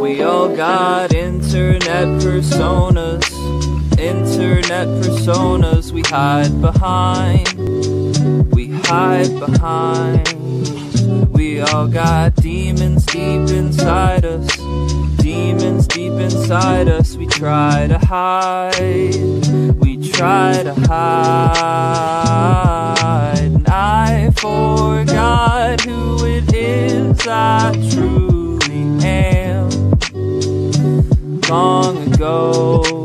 We all got internet personas we hide behind. We all got demons deep inside us. We try to hide. And I forgot who it is I truly am long ago.